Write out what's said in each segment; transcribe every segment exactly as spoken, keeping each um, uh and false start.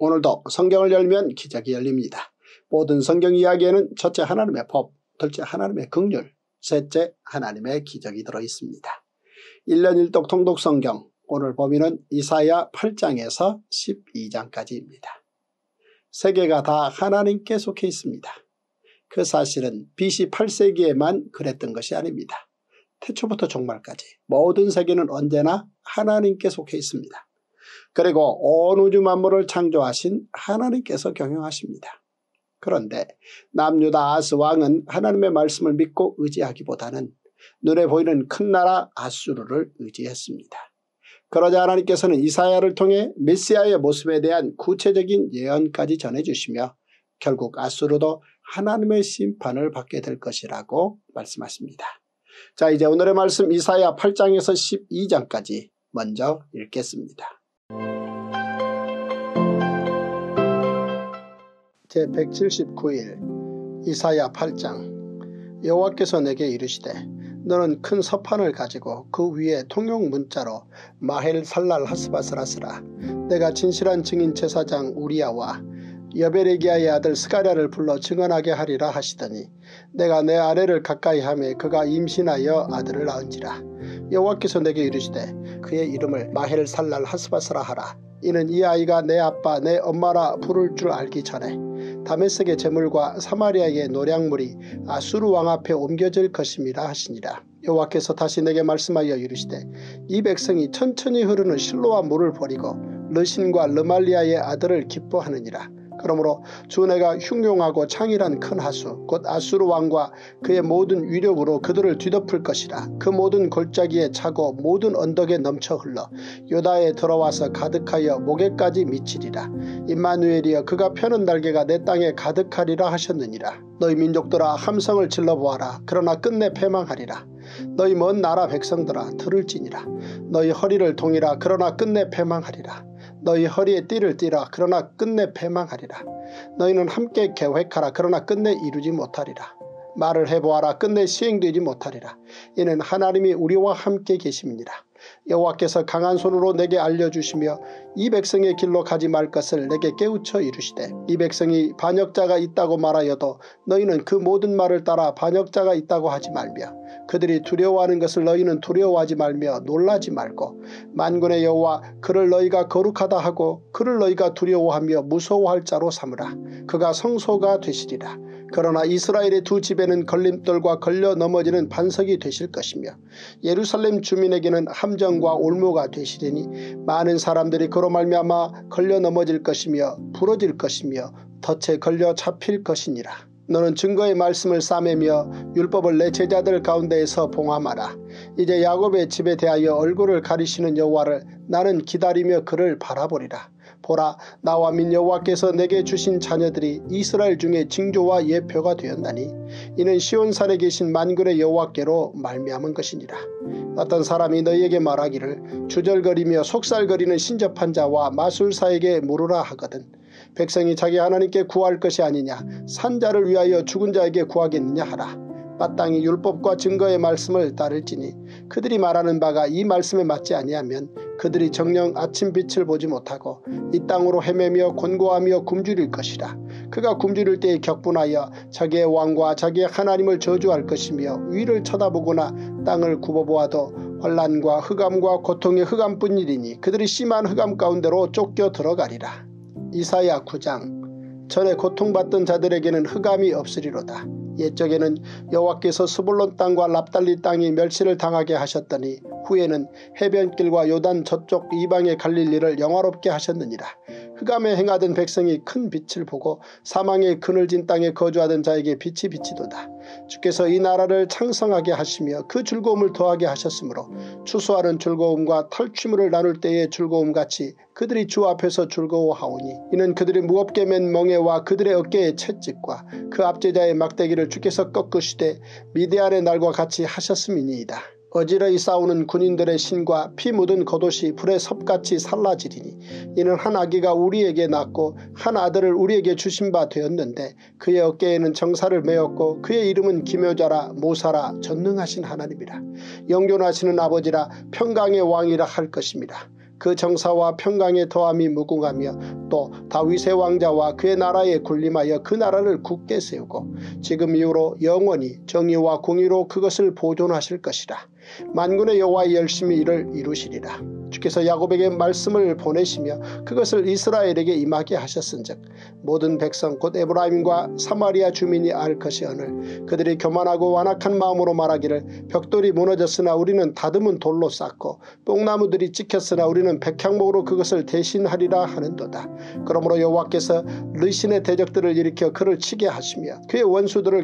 오늘도 성경을 열면 기적이 열립니다. 모든 성경 이야기에는 첫째 하나님의 법, 둘째 하나님의 긍휼, 셋째 하나님의 기적이 들어있습니다. 일 년 일 독 통독 성경, 오늘 범위는 이사야 팔 장에서 십이 장까지입니다. 세계가 다 하나님께 속해 있습니다. 그 사실은 비씨 팔 세기에만 그랬던 것이 아닙니다. 태초부터 종말까지 모든 세계는 언제나 하나님께 속해 있습니다. 그리고 온 우주 만물을 창조하신 하나님께서 경영하십니다. 그런데 남유다 아스 왕은 하나님의 말씀을 믿고 의지하기보다는 눈에 보이는 큰 나라 아수르를 의지했습니다. 그러자 하나님께서는 이사야를 통해 메시아의 모습에 대한 구체적인 예언까지 전해주시며 결국 아수르도 하나님의 심판을 받게 될 것이라고 말씀하십니다. 자, 이제 오늘의 말씀 이사야 팔 장에서 십이 장까지 먼저 읽겠습니다. 제백칠십구 일 이사야 팔 장. 여호와께서 내게 이르시되 너는 큰 서판을 가지고 그 위에 통용 문자로 마헬 살랄 하스바스라스라 내가 진실한 증인 제사장 우리야와 여베레기야의 아들 스가랴를 불러 증언하게 하리라 하시더니 내가 내 아내를 가까이 하매 그가 임신하여 아들을 낳은지라. 여호와께서 내게 이르시되 그의 이름을 마헬 살랄 하스바스라 하라. 이는 이 아이가 내 아빠 내 엄마라 부를 줄 알기 전에 다메섹의 재물과 사마리아의 노량물이 아수르 왕 앞에 옮겨질 것임이라 하시니라. 여호와께서 다시 내게 말씀하여 이르시되 이 백성이 천천히 흐르는 실로와 물을 버리고 르신과 르말리아의 아들을 기뻐하느니라. 그러므로 주 내가 흉용하고 창일한 큰 하수 곧 아수르 왕과 그의 모든 위력으로 그들을 뒤덮을 것이라. 그 모든 골짜기에 차고 모든 언덕에 넘쳐 흘러 요다에 들어와서 가득하여 목에까지 미치리라. 임마누엘이여 그가 펴는 날개가 내 땅에 가득하리라 하셨느니라. 너희 민족들아 함성을 질러보아라. 그러나 끝내 패망하리라. 너희 먼 나라 백성들아 들을지니라. 너희 허리를 동이라. 그러나 끝내 패망하리라. 너희 허리에 띠를 띠라. 그러나 끝내 패망하리라. 너희는 함께 계획하라. 그러나 끝내 이루지 못하리라. 말을 해보아라. 끝내 시행되지 못하리라. 이는 하나님이 우리와 함께 계심이니라. 여호와께서 강한 손으로 내게 알려주시며 이 백성의 길로 가지 말 것을 내게 깨우쳐 이르시되 이 백성이 반역자가 있다고 말하여도 너희는 그 모든 말을 따라 반역자가 있다고 하지 말며 그들이 두려워하는 것을 너희는 두려워하지 말며 놀라지 말고 만군의 여호와 그를 너희가 거룩하다 하고 그를 너희가 두려워하며 무서워할 자로 삼으라. 그가 성소가 되시리라. 그러나 이스라엘의 두 집에는 걸림돌과 걸려 넘어지는 반석이 되실 것이며 예루살렘 주민에게는 함정과 올무가 되시리니 많은 사람들이 그로 말미암아 걸려 넘어질 것이며 부러질 것이며 덫에 걸려 잡힐 것이니라. 너는 증거의 말씀을 싸매며 율법을 내 제자들 가운데에서 봉함하라. 이제 야곱의 집에 대하여 얼굴을 가리시는 여호와를 나는 기다리며 그를 바라보리라. 보라 나와 민 여호와께서 내게 주신 자녀들이 이스라엘 중에 징조와 예표가 되었나니 이는 시온산에 계신 만군의 여호와께로 말미암은 것이니라. 어떤 사람이 너희에게 말하기를 주절거리며 속살거리는 신접한 자와 마술사에게 물으라 하거든 백성이 자기 하나님께 구할 것이 아니냐 산자를 위하여 죽은 자에게 구하겠느냐 하라. 마땅히 율법과 증거의 말씀을 따를지니 그들이 말하는 바가 이 말씀에 맞지 아니하면 그들이 정녕 아침 빛을 보지 못하고 이 땅으로 헤매며 곤고하며 굶주릴 것이라. 그가 굶주릴 때에 격분하여 자기의 왕과 자기의 하나님을 저주할 것이며 위를 쳐다보거나 땅을 굽어보아도 환난과 흑암과 고통의 흑암뿐이리니 그들이 심한 흑암 가운데로 쫓겨 들어가리라. 이사야 구 장. 전에 고통받던 자들에게는 흑암이 없으리로다. 옛적에는 여호와께서 스불론 땅과 납달리 땅이 멸시를 당하게 하셨더니 후에는 해변길과 요단 저쪽 이방의 갈릴리를 영화롭게 하셨느니라. 흑암에 행하던 백성이 큰 빛을 보고 사망의 그늘진 땅에 거주하던 자에게 빛이 비치도다. 주께서 이 나라를 창성하게 하시며 그 즐거움을 더하게 하셨으므로 추수하는 즐거움과 탈취물을 나눌 때의 즐거움같이 그들이 주 앞에서 즐거워하오니 이는 그들이 무겁게 맨 멍에와 그들의 어깨의 채찍과 그 압제자의 막대기를 주께서 꺾으시되 미디안의 날과 같이 하셨음이니이다. 어지러이 싸우는 군인들의 신과 피 묻은 겉옷이 불에 섭같이 살라지리니 이는 한 아기가 우리에게 낳고 한 아들을 우리에게 주신 바 되었는데 그의 어깨에는 정사를 메었고 그의 이름은 기묘자라 모사라 전능하신 하나님이라. 영존하시는 아버지라 평강의 왕이라 할 것입니다. 그 정사와 평강의 더함이 무궁하며 또 다윗의 왕자와 그의 나라에 군림하여 그 나라를 굳게 세우고 지금 이후로 영원히 정의와 공의로 그것을 보존하실 것이라. 만군의 여호와 열심히 이를 이루시리라. 주께서 야곱에게 말씀을 보내시며 그것을 이스라엘에게 임하게 하셨은즉 모든 백성 곧 에브라임과 사마리아 주민이 알 것이오늘 그들이 교만하고 완악한 마음으로 말하기를 벽돌이 무너졌으나 우리는 다듬은 돌로 쌓고 뽕나무들이 찍혔으나 우리는 백향목으로 그것을 대신하리라 하는도다. 그러므로 여호와께서 르신의 대적들을 일으켜 그를 치게 하시며 그의 원수들을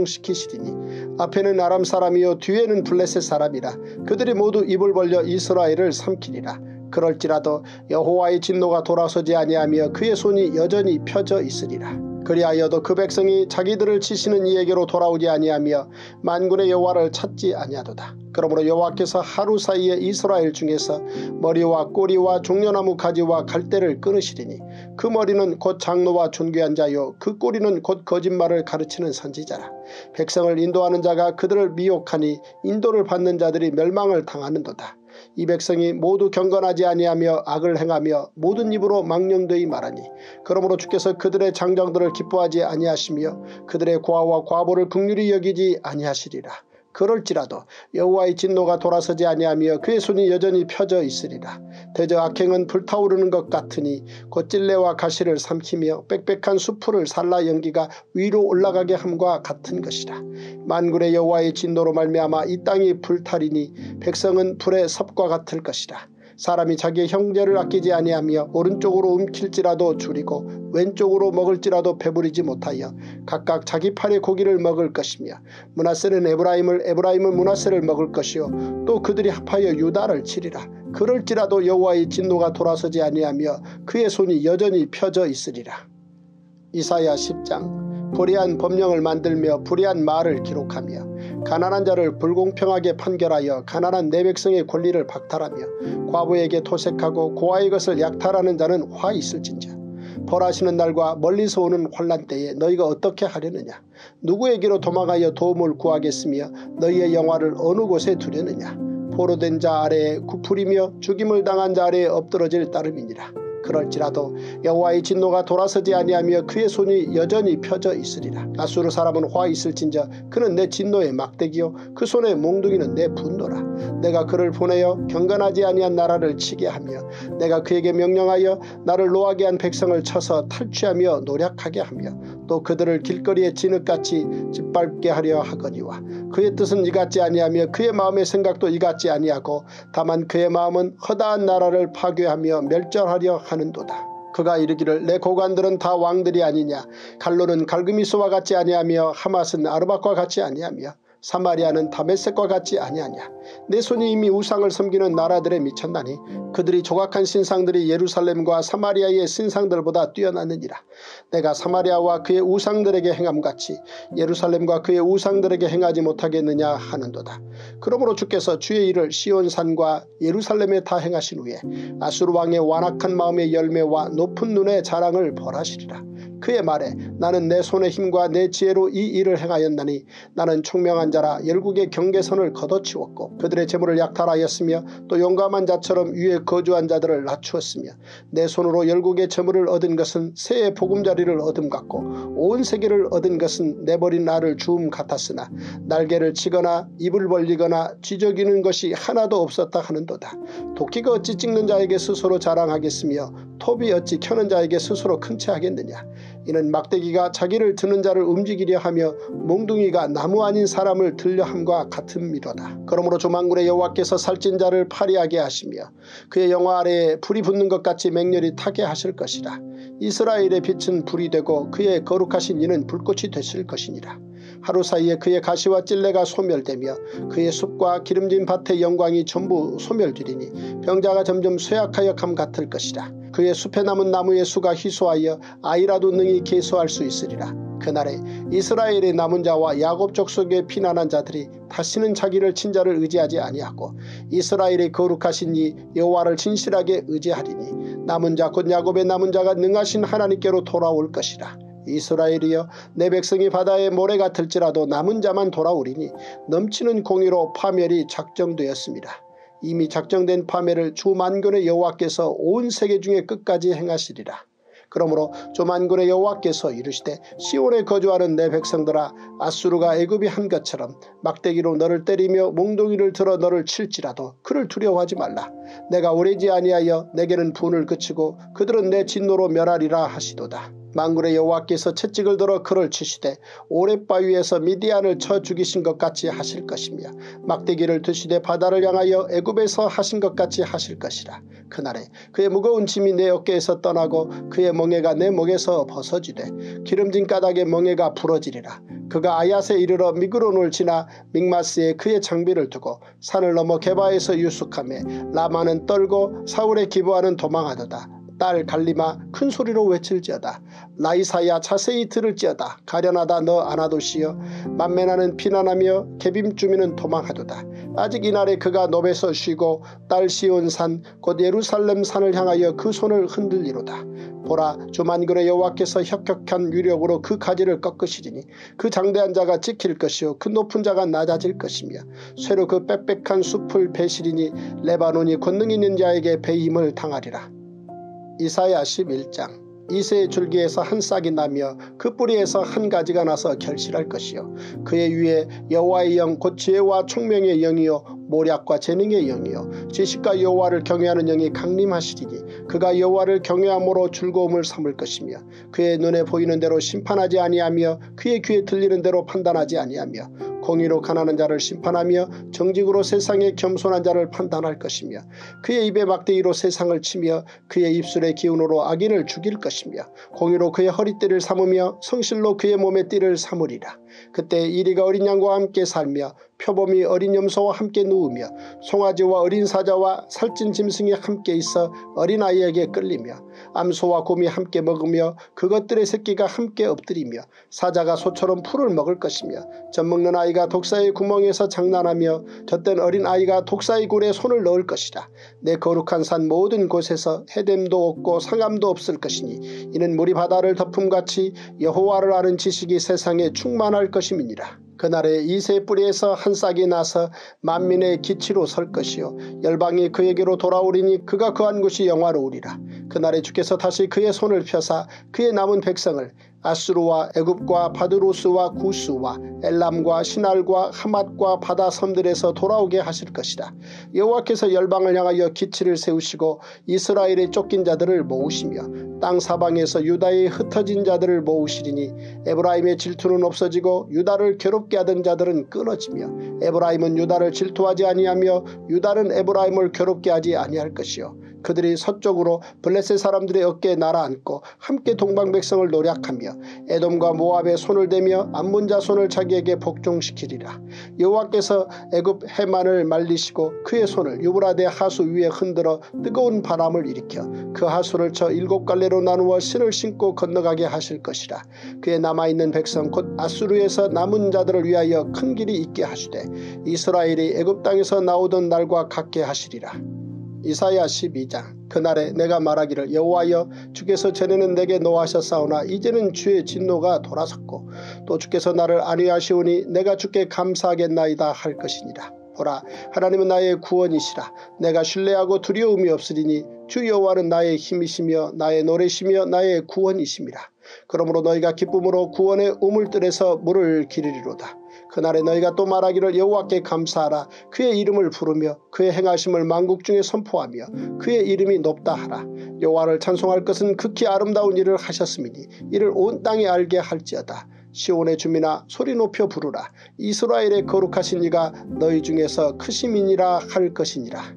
격동시키시리니 앞에는 아람 사람이요 뒤에는 블레셋 사람이라. 그들이 모두 입을 벌려 이스라엘을 삼키리라. 그럴지라도 여호와의 진노가 돌아서지 아니하며 그의 손이 여전히 펴져 있으리라. 그리하여도 그 백성이 자기들을 치시는 이에게로 돌아오지 아니하며 만군의 여호와를 찾지 아니하도다. 그러므로 여호와께서 하루 사이에 이스라엘 중에서 머리와 꼬리와 종려나무 가지와 갈대를 끊으시리니 그 머리는 곧 장로와 존귀한 자요 그 꼬리는 곧 거짓말을 가르치는 선지자라. 백성을 인도하는 자가 그들을 미혹하니 인도를 받는 자들이 멸망을 당하는도다. 이 백성이 모두 경건하지 아니하며 악을 행하며 모든 입으로 망령되이 말하니 그러므로 주께서 그들의 장정들을 기뻐하지 아니하시며 그들의 고아와 과부를 긍휼히 여기지 아니하시리라. 그럴지라도 여호와의 진노가 돌아서지 아니하며 그의 손이 여전히 펴져 있으리라. 대저 악행은 불타오르는 것 같으니 곧 찔레와 가시를 삼키며 빽빽한 수풀을 살라 연기가 위로 올라가게 함과 같은 것이라. 만군의 여호와의 진노로 말미암아 이 땅이 불타리니 백성은 불의 섭과 같을 것이라. 사람이 자기의 형제를 아끼지 아니하며 오른쪽으로 움킬지라도 줄이고 왼쪽으로 먹을지라도 배부리지 못하여 각각 자기 팔의 고기를 먹을 것이며 므낫세는 에브라임을 에브라임은 므낫세를 먹을 것이요 또 그들이 합하여 유다를 치리라. 그럴지라도 여호와의 진노가 돌아서지 아니하며 그의 손이 여전히 펴져 있으리라. 이사야 십 장. 불의한 법령을 만들며 불의한 말을 기록하며 가난한 자를 불공평하게 판결하여 가난한 내 백성의 권리를 박탈하며 과부에게 토색하고 고아의 것을 약탈하는 자는 화 있을진저. 벌하시는 날과 멀리서 오는 환난 때에 너희가 어떻게 하려느냐. 누구에게로 도망하여 도움을 구하겠으며 너희의 영화를 어느 곳에 두려느냐. 포로된 자 아래에 구풀이며 죽임을 당한 자 아래에 엎드러질 따름이니라. 그럴지라도 여호와의 진노가 돌아서지 아니하며 그의 손이 여전히 펴져 있으리라. 아수르 사람은 화 있을진저 그는 내 진노의 막대기요 그 손의 몽둥이는 내 분노라. 내가 그를 보내어 경건하지 아니한 나라를 치게 하며 내가 그에게 명령하여 나를 노하게 한 백성을 쳐서 탈취하며 노략하게 하며 또 그들을 길거리에 진흙같이 짓밟게 하려 하거니와 그의 뜻은 이같지 아니하며 그의 마음의 생각도 이같지 아니하고 다만 그의 마음은 허다한 나라를 파괴하며 멸절하려 하는도다. 그가 이르기를 내 고관들은 다 왕들이 아니냐. 갈로는 갈그미스와 같지 아니하며 하맛은 아르밧과 같지 아니하며 사마리아는 다메섹과 같지 아니하냐. 내 손이 이미 우상을 섬기는 나라들에 미쳤나니 그들이 조각한 신상들이 예루살렘과 사마리아의 신상들보다 뛰어나느니라. 내가 사마리아와 그의 우상들에게 행함같이 예루살렘과 그의 우상들에게 행하지 못하겠느냐 하는도다. 그러므로 주께서 주의 일을 시온산과 예루살렘에 다 행하신 후에 아수르 왕의 완악한 마음의 열매와 높은 눈의 자랑을 벌하시리라. 그의 말에 나는 내 손의 힘과 내 지혜로 이 일을 행하였나니 나는 총명한 자라 열국의 경계선을 걷어치웠고 그들의 재물을 약탈하였으며 또 용감한 자처럼 위에 거주한 자들을 낮추었으며 내 손으로 열국의 재물을 얻은 것은 새의 보금자리를 얻음 같고 온 세계를 얻은 것은 내버린 알을 주움 같았으나 날개를 치거나 입을 벌리거나 쥐저기는 것이 하나도 없었다 하는도다. 도끼가 어찌 찍는 자에게 스스로 자랑하겠으며 톱이 어찌 켜는 자에게 스스로 큰 채 하겠느냐. 이는 막대기가 자기를 드는 자를 움직이려 하며 몽둥이가 나무 아닌 사람을 들려 함과 같음이로다. 그러므로 조만군의 여호와께서 살찐 자를 파리하게 하시며 그의 영화 아래에 불이 붙는 것 같이 맹렬히 타게 하실 것이라. 이스라엘의 빛은 불이 되고 그의 거룩하신 이는 불꽃이 되실 것이니라. 하루 사이에 그의 가시와 찔레가 소멸되며 그의 숲과 기름진 밭의 영광이 전부 소멸되리니 병자가 점점 쇠약하여 감 같을 것이라. 그의 숲에 남은 나무의 수가 희소하여 아이라도 능히 계수할 수 있으리라. 그날에 이스라엘의 남은 자와 야곱 족속의 피난한 자들이 다시는 자기를 친자를 의지하지 아니하고 이스라엘의 거룩하신 이 여호와를 진실하게 의지하리니 남은 자 곧 야곱의 남은 자가 능하신 하나님께로 돌아올 것이라. 이스라엘이여 내 백성이 바다의 모래 같을지라도 남은 자만 돌아오리니 넘치는 공의로 파멸이 작정되었습니다. 이미 작정된 파멸을 주 만군의 여호와께서 온 세계 중에 끝까지 행하시리라. 그러므로 주 만군의 여호와께서 이르시되 시온에 거주하는 내 백성들아, 아수르가 애굽이 한 것처럼 막대기로 너를 때리며 몽둥이를 들어 너를 칠지라도 그를 두려워하지 말라. 내가 오래지 아니하여 내게는 분을 그치고 그들은 내 진노로 멸하리라 하시도다. 만군의 여호와께서 채찍을 들어 그를 치시되 오랫바위에서 미디안을 쳐 죽이신 것 같이 하실 것이며 막대기를 드시되 바다를 향하여 애굽에서 하신 것 같이 하실 것이라. 그날에 그의 무거운 짐이 내 어깨에서 떠나고 그의 멍에가 내 목에서 벗어지되 기름진 까닭에 멍에가 부러지리라. 그가 아얏에 이르러 미그론을 지나 믹마스에 그의 장비를 두고 산을 넘어 게바에서 유숙하며 라마는 떨고 사울의 기브아는 도망하도다. 딸 갈리마 큰 소리로 외칠지어다. 라이사야 자세히 들을지어다. 가련하다 너 아나도시여. 만메나는 피난하며 게빔 주민은 도망하도다. 아직 이날에 그가 노베서 쉬고 딸 시온산 곧 예루살렘 산을 향하여 그 손을 흔들리로다. 보라, 주 만군의 여호와께서 혁혁한 유력으로 그 가지를 꺾으시리니 그 장대한 자가 찍힐 것이요 그 높은 자가 낮아질 것이며 쇠로 그 빽빽한 숲을 베시리니 레바논이 권능 있는 자에게 배임을 당하리라. 이사야 십일 장. 이새의 줄기에서 한 싹이 나며 그 뿌리에서 한 가지가 나서 결실할 것이요 그의 위에 여호와의 영 곧 지혜와 총명의 영이요 모략과 재능의 영이요 지식과 여호와를 경외하는 영이 강림하시리니 그가 여호와를 경외함으로 즐거움을 삼을 것이며 그의 눈에 보이는 대로 심판하지 아니하며 그의 귀에 들리는 대로 판단하지 아니하며 공의로 가난한 자를 심판하며 정직으로 세상에 겸손한 자를 판단할 것이며 그의 입에 막대기로 세상을 치며 그의 입술의 기운으로 악인을 죽일 것이며 공의로 그의 허리띠를 삼으며 성실로 그의 몸의 띠를 삼으리라. 그때 이리가 어린 양과 함께 살며 표범이 어린 염소와 함께 누우며 송아지와 어린 사자와 살찐 짐승이 함께 있어 어린아이에게 끌리며 암소와 곰이 함께 먹으며 그것들의 새끼가 함께 엎드리며 사자가 소처럼 풀을 먹을 것이며 젖먹는 아이가 독사의 구멍에서 장난하며 젖된 어린아이가 독사의 굴에 손을 넣을 것이라. 내 거룩한 산 모든 곳에서 해됨도 없고 상함도 없을 것이니 이는 물이 바다를 덮음같이 여호와를 아는 지식이 세상에 충만할 것임이니라. 그날에 이새 뿌리에서 한 싹이 나서 만민의 기치로 설 것이요 열방이 그에게로 돌아오리니 그가 거한 곳이 영화로우리라. 그날에 주께서 다시 그의 손을 펴사 그의 남은 백성을 아수르와 애굽과 바드로스와 구스와 엘람과 시날과 하맛과 바다 섬들에서 돌아오게 하실 것이다. 여호와께서 열방을 향하여 기치를 세우시고 이스라엘의 쫓긴 자들을 모으시며 땅 사방에서 유다의 흩어진 자들을 모으시리니 에브라임의 질투는 없어지고 유다를 괴롭게 하던 자들은 끊어지며 에브라임은 유다를 질투하지 아니하며 유다는 에브라임을 괴롭게 하지 아니할 것이요 그들이 서쪽으로 블레셋 사람들의 어깨에 날아앉고 함께 동방백성을 노략하며 에돔과 모압에 손을 대며 암몬 자손을 자기에게 복종시키리라. 여호와께서 애굽 해만을 말리시고 그의 손을 유브라데 하수 위에 흔들어 뜨거운 바람을 일으켜 그 하수를 쳐 일곱 갈래로 나누어 신을 신고 건너가게 하실 것이라. 그의 남아있는 백성 곧 아수르에서 남은 자들을 위하여 큰 길이 있게 하시되 이스라엘이 애굽 땅에서 나오던 날과 같게 하시리라. 이사야 십이 장. 그날에 내가 말하기를 여호와여 주께서 전에는 내게 노하셨사오나 이제는 주의 진노가 돌아섰고 또 주께서 나를 안위하시오니 내가 주께 감사하겠나이다 할 것이니라. 보라, 하나님은 나의 구원이시라. 내가 신뢰하고 두려움이 없으리니 주 여호와는 나의 힘이시며 나의 노래시며 나의 구원이심이라. 그러므로 너희가 기쁨으로 구원의 우물들에서 물을 기르리로다. 그날에 너희가 또 말하기를 여호와께 감사하라. 그의 이름을 부르며 그의 행하심을 만국 중에 선포하며 그의 이름이 높다 하라. 여호와를 찬송할 것은 극히 아름다운 일을 하셨음이니 이를 온 땅에 알게 할지어다. 시온의 주민아 소리 높여 부르라. 이스라엘의 거룩하신 이가 너희 중에서 크심이니라 할 것이니라.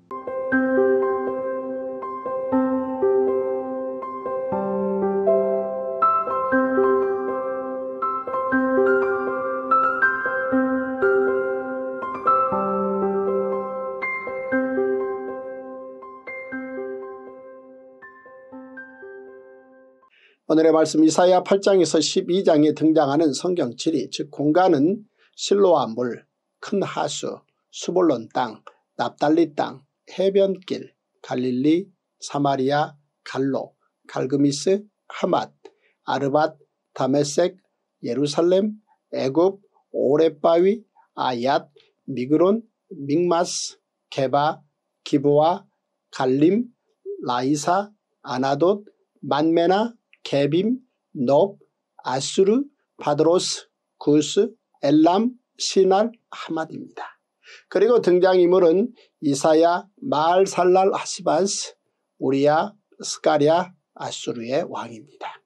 오늘의 말씀 이사야 팔 장에서 십이 장에 등장하는 성경 지리 즉 공간은 실로아 물, 큰 하수, 수볼론 땅, 납달리 땅, 해변길, 갈릴리, 사마리아, 갈로, 갈그미스, 하맛, 아르밧, 다메섹, 예루살렘, 애굽, 오랫바위, 아얏, 미그론, 믹마스, 게바, 기브와, 갈림, 라이사, 아나돗, 만메나, 게빔, 놉, 아수르, 바드로스, 구스, 엘람, 시날, 하맛입니다. 그리고 등장인물은 이사야, 마알살랄 하스바스, 우리야, 스가랴, 아수르의 왕입니다.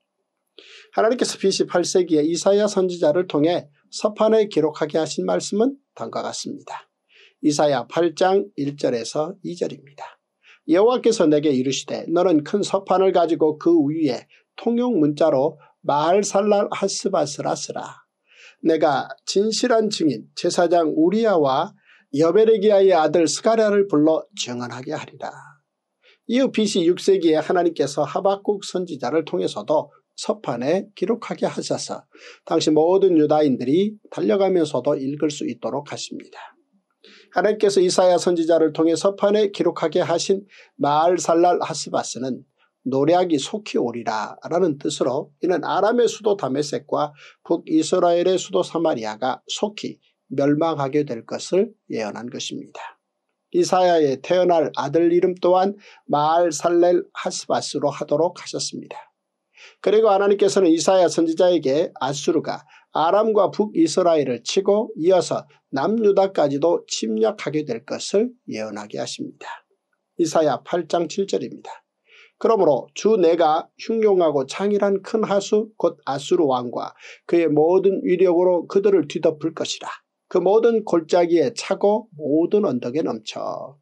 하나님께서 비씨 팔 세기에 이사야 선지자를 통해 서판에 기록하게 하신 말씀은 다음과 같습니다. 이사야 팔 장 일 절에서 이 절입니다. 여호와께서 내게 이르시되 너는 큰 서판을 가지고 그 위에 통용 문자로 마알살랄 하스바스라 쓰라. 내가 진실한 증인 제사장 우리야와 여베레기야의 아들 스가랴를 불러 증언하게 하리라. 이후 비씨 육 세기에 하나님께서 하박국 선지자를 통해서도 서판에 기록하게 하셔서 당시 모든 유다인들이 달려가면서도 읽을 수 있도록 하십니다. 하나님께서 이사야 선지자를 통해 서판에 기록하게 하신 마알살랄 하스바스는 노략이 속히 오리라 라는 뜻으로 이는 아람의 수도 다메섹과 북이스라엘의 수도 사마리아가 속히 멸망하게 될 것을 예언한 것입니다. 이사야의 태어날 아들 이름 또한 마알살렐 하스바스로 하도록 하셨습니다. 그리고 하나님께서는 이사야 선지자에게 아수르가 아람과 북이스라엘을 치고 이어서 남유다까지도 침략하게 될 것을 예언하게 하십니다. 이사야 팔 장 칠 절입니다. 그러므로 주 내가 흉용하고 창일한 큰 하수 곧 아수르 왕과 그의 모든 위력으로 그들을 뒤덮을 것이라. 그 모든 골짜기에 차고 모든 언덕에 넘쳐.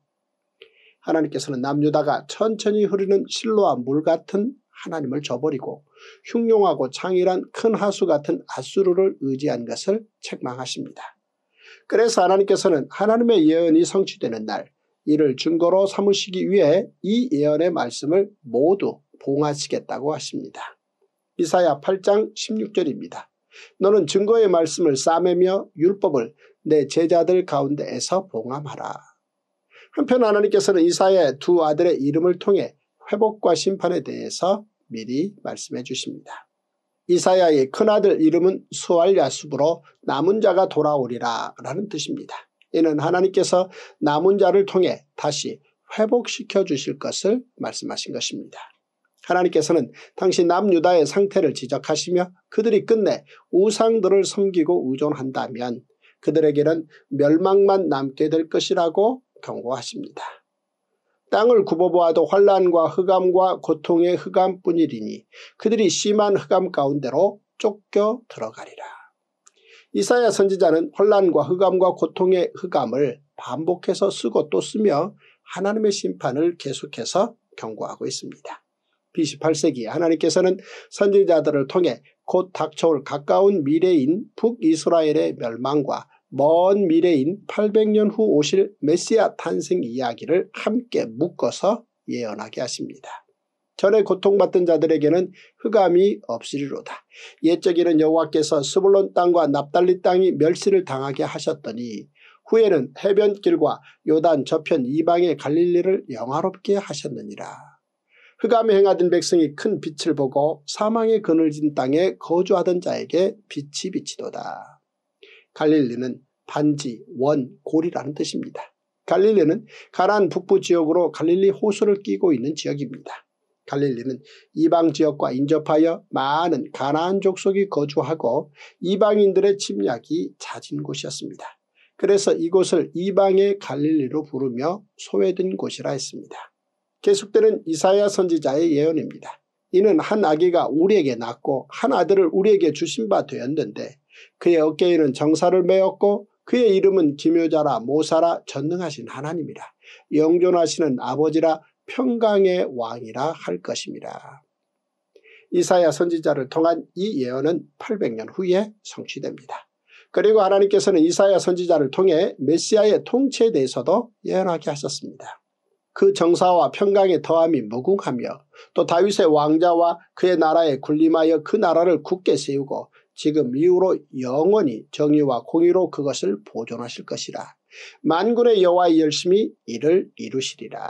하나님께서는 남유다가 천천히 흐르는 실로와 물 같은 하나님을 저버리고 흉용하고 창일한 큰 하수 같은 아수르를 의지한 것을 책망하십니다. 그래서 하나님께서는 하나님의 예언이 성취되는 날 이를 증거로 삼으시기 위해 이 예언의 말씀을 모두 봉하시겠다고 하십니다. 이사야 팔 장 십육 절입니다. 너는 증거의 말씀을 싸매며 율법을 내 제자들 가운데에서 봉함하라. 한편 하나님께서는 이사야의 두 아들의 이름을 통해 회복과 심판에 대해서 미리 말씀해 주십니다. 이사야의 큰아들 이름은 스왈야숲으로 남은 자가 돌아오리라 라는 뜻입니다. 이는 하나님께서 남은 자를 통해 다시 회복시켜 주실 것을 말씀하신 것입니다. 하나님께서는 당시 남유다의 상태를 지적하시며 그들이 끝내 우상들을 섬기고 의존한다면 그들에게는 멸망만 남게 될 것이라고 경고하십니다. 땅을 굽어보아도 환난과 흑암과 고통의 흑암뿐이리니 그들이 심한 흑암 가운데로 쫓겨 들어가리라. 이사야 선지자는 환난과 흑암과 고통의 흑암을 반복해서 쓰고 또 쓰며 하나님의 심판을 계속해서 경고하고 있습니다. 비씨 팔 세기 하나님께서는 선지자들을 통해 곧 닥쳐올 가까운 미래인 북이스라엘의 멸망과 먼 미래인 팔백 년 후 오실 메시아 탄생 이야기를 함께 묶어서 예언하게 하십니다. 전에 고통받던 자들에게는 흑암이 없으리로다. 옛적에는 여호와께서 스불론 땅과 납달리 땅이 멸시를 당하게 하셨더니 후에는 해변길과 요단 저편 이방의 갈릴리를 영화롭게 하셨느니라. 흑암에 행하던 백성이 큰 빛을 보고 사망의 그늘진 땅에 거주하던 자에게 빛이 비치도다. 갈릴리는 반지, 원, 골이라는 뜻입니다. 갈릴리는 가나안 북부 지역으로 갈릴리 호수를 끼고 있는 지역입니다. 갈릴리는 이방 지역과 인접하여 많은 가나안 족속이 거주하고 이방인들의 침략이 잦은 곳이었습니다. 그래서 이곳을 이방의 갈릴리로 부르며 소외된 곳이라 했습니다. 계속되는 이사야 선지자의 예언입니다. 이는 한 아기가 우리에게 낳고 한 아들을 우리에게 주신 바 되었는데 그의 어깨에는 정사를 메었고 그의 이름은 기묘자라 모사라 전능하신 하나님이라 영존하시는 아버지라 평강의 왕이라 할 것입니다. 이사야 선지자를 통한 이 예언은 팔백 년 후에 성취됩니다. 그리고 하나님께서는 이사야 선지자를 통해 메시아의 통치에 대해서도 예언하게 하셨습니다. 그 정사와 평강의 더함이 무궁하며 또 다윗의 왕자와 그의 나라에 군림하여 그 나라를 굳게 세우고 지금 이후로 영원히 정의와 공의로 그것을 보존하실 것이라. 만군의 여호와의 열심히 이를 이루시리라.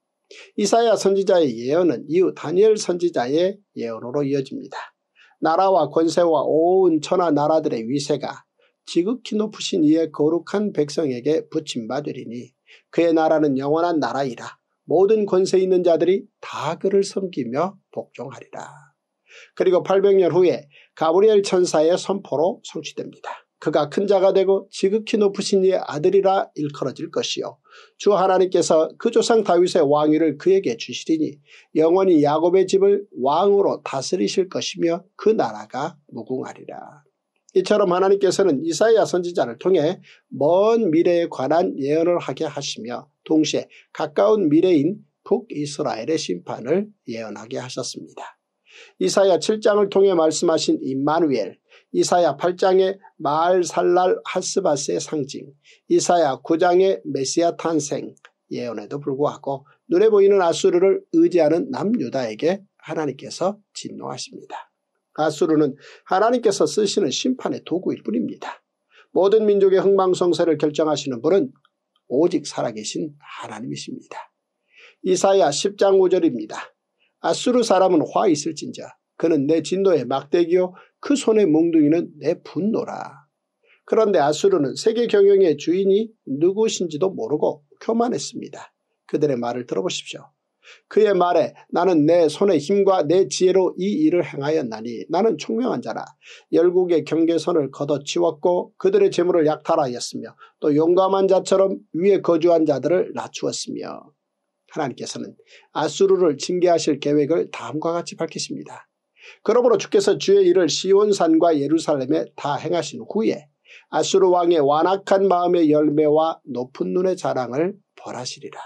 이사야 선지자의 예언은 이후 다니엘 선지자의 예언으로 이어집니다. 나라와 권세와 온 천하 나라들의 위세가 지극히 높으신 이의 거룩한 백성에게 붙임받으리니 그의 나라는 영원한 나라이라. 모든 권세 있는 자들이 다 그를 섬기며 복종하리라. 그리고 팔백 년 후에 가브리엘 천사의 선포로 성취됩니다. 그가 큰 자가 되고 지극히 높으신 이의 아들이라 일컬어질 것이요 주 하나님께서 그 조상 다윗의 왕위를 그에게 주시리니 영원히 야곱의 집을 왕으로 다스리실 것이며 그 나라가 무궁하리라. 이처럼 하나님께서는 이사야 선지자를 통해 먼 미래에 관한 예언을 하게 하시며 동시에 가까운 미래인 북이스라엘의 심판을 예언하게 하셨습니다. 이사야 칠 장을 통해 말씀하신 임마누엘, 이사야 팔 장의 마알살랄 하스바스의 상징, 이사야 구 장의 메시아 탄생 예언에도 불구하고 눈에 보이는 아수르를 의지하는 남유다에게 하나님께서 진노하십니다. 아수르는 하나님께서 쓰시는 심판의 도구일 뿐입니다. 모든 민족의 흥망성쇠를 결정하시는 분은 오직 살아계신 하나님이십니다. 이사야 십 장 오 절입니다. 아수르 사람은 화 있을진저 그는 내 진노의 막대기요 그 손의 몽둥이는 내 분노라. 그런데 아수르는 세계 경영의 주인이 누구신지도 모르고 교만했습니다. 그들의 말을 들어보십시오. 그의 말에 나는 내 손의 힘과 내 지혜로 이 일을 행하였나니 나는 총명한 자라. 열국의 경계선을 걷어치웠고 그들의 재물을 약탈하였으며 또 용감한 자처럼 위에 거주한 자들을 낮추었으며. 하나님께서는 아수르를 징계하실 계획을 다음과 같이 밝히십니다. 그러므로 주께서 주의 일을 시온산과 예루살렘에 다 행하신 후에 아수르 왕의 완악한 마음의 열매와 높은 눈의 자랑을 벌하시리라.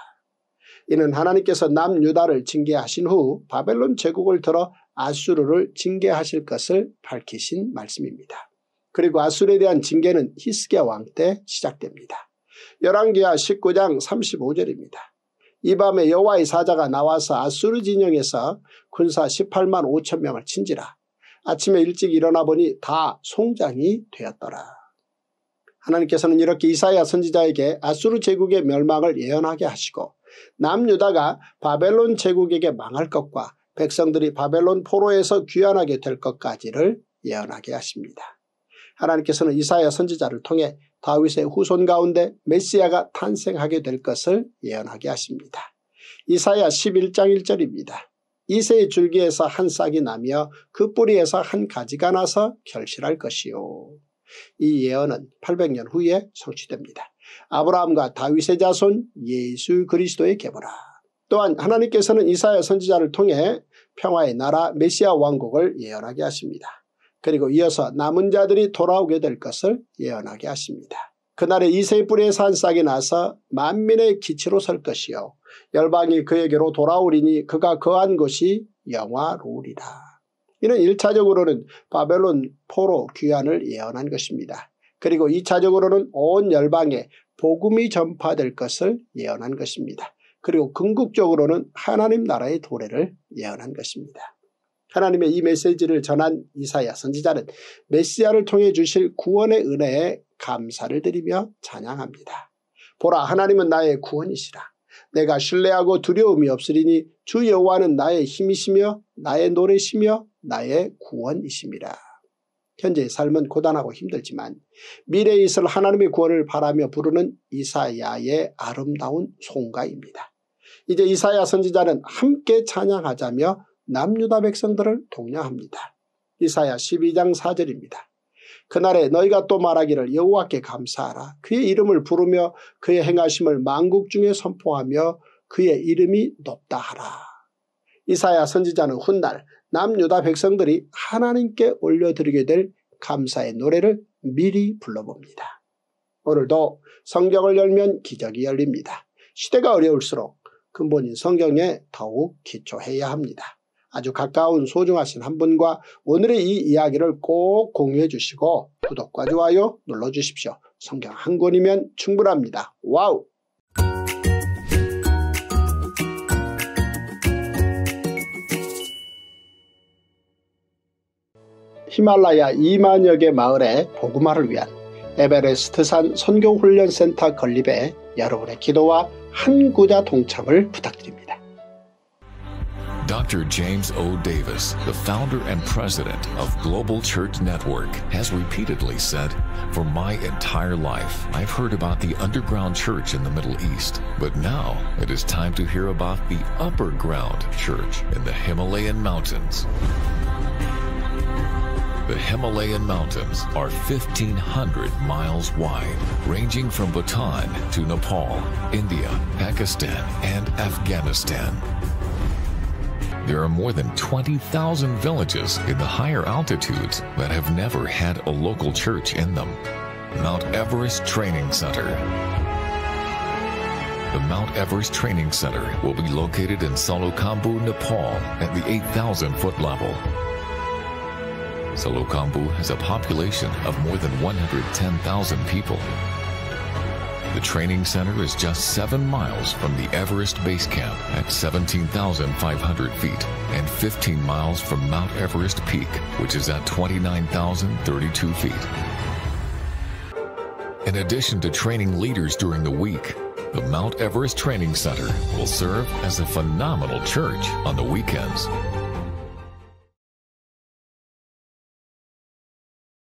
이는 하나님께서 남유다를 징계하신 후 바벨론 제국을 들어 아수르를 징계하실 것을 밝히신 말씀입니다. 그리고 아수르에 대한 징계는 히스기야 왕 때 시작됩니다. 열왕기하 십구 장 삼십오 절입니다. 이 밤에 여호와의 사자가 나와서 아수르 진영에서 군사 십팔만 오천 명을 친지라. 아침에 일찍 일어나 보니 다 송장이 되었더라. 하나님께서는 이렇게 이사야 선지자에게 아수르 제국의 멸망을 예언하게 하시고 남유다가 바벨론 제국에게 망할 것과 백성들이 바벨론 포로에서 귀환하게 될 것까지를 예언하게 하십니다. 하나님께서는 이사야 선지자를 통해 다윗의 후손 가운데 메시아가 탄생하게 될 것을 예언하게 하십니다. 이사야 십일 장 일 절입니다. 이새의 줄기에서 한 싹이 나며 그 뿌리에서 한 가지가 나서 결실할 것이요. 이 예언은 팔백 년 후에 성취됩니다. 아브라함과 다윗의 자손 예수 그리스도의 계보라. 또한 하나님께서는 이사야 선지자를 통해 평화의 나라 메시아 왕국을 예언하게 하십니다. 그리고 이어서 남은 자들이 돌아오게 될 것을 예언하게 하십니다. 그날에 이새의 뿌리에서 한 싹이 나서 만민의 기치로 설 것이요 열방이 그에게로 돌아오리니 그가 거한 곳이 영화로우리라. 이는 일 차적으로는 바벨론 포로 귀환을 예언한 것입니다. 그리고 이 차적으로는 온 열방에 복음이 전파될 것을 예언한 것입니다. 그리고 궁극적으로는 하나님 나라의 도래를 예언한 것입니다. 하나님의 이 메시지를 전한 이사야 선지자는 메시아를 통해 주실 구원의 은혜에 감사를 드리며 찬양합니다. 보라, 하나님은 나의 구원이시라. 내가 신뢰하고 두려움이 없으리니 주 여호와는 나의 힘이시며 나의 노래시며 나의 구원이심이라. 현재의 삶은 고단하고 힘들지만 미래에 있을 하나님의 구원을 바라며 부르는 이사야의 아름다운 송가입니다. 이제 이사야 선지자는 함께 찬양하자며 남유다 백성들을 독려합니다. 이사야 십이 장 사 절입니다. 그날에 너희가 또 말하기를 여호와께 감사하라. 그의 이름을 부르며 그의 행하심을 만국 중에 선포하며 그의 이름이 높다 하라. 이사야 선지자는 훗날 남유다 백성들이 하나님께 올려드리게 될 감사의 노래를 미리 불러봅니다. 오늘도 성경을 열면 기적이 열립니다. 시대가 어려울수록 근본인 성경에 더욱 기초해야 합니다. 아주 가까운 소중하신 한 분과 오늘의 이 이야기를 꼭 공유해 주시고 구독과 좋아요 눌러주십시오. 성경 한 권이면 충분합니다. 와우! 히말라야 이만여 개 마을의 복음화를 위한 에베레스트산 선교훈련센터 건립에 여러분의 기도와 한 구자 동참을 부탁드립니다. Doctor James O. Davis, the founder and president of Global Church Network, has repeatedly said, "For my entire life, I've heard about the underground church in the Middle East, but now it is time to hear about the upper ground church in the Himalayan mountains." The Himalayan mountains are fifteen hundred miles wide, ranging from Bhutan to Nepal, India, Pakistan, and Afghanistan. There are more than twenty thousand villages in the higher altitudes that have never had a local church in them. Mount Everest Training Center. The Mount Everest Training Center will be located in Salokhambu, Nepal at the eight thousand foot level. Salokhambu has a population of more than one hundred ten thousand people. The training center is just seven miles from the Everest Base Camp at seventeen thousand five hundred feet and fifteen miles from Mount Everest Peak, which is at twenty-nine thousand thirty-two feet. In addition to training leaders during the week, the Mount Everest Training Center will serve as a phenomenal church on the weekends.